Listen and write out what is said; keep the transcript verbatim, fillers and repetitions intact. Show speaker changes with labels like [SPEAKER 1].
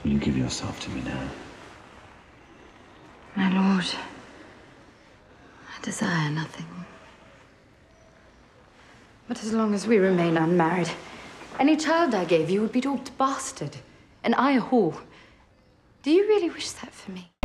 [SPEAKER 1] Will you give yourself to me now?
[SPEAKER 2] My lord, I desire nothing. But as long as we remain unmarried, any child I gave you would be doomed to bastard, and I a whore. Do you really wish that for me?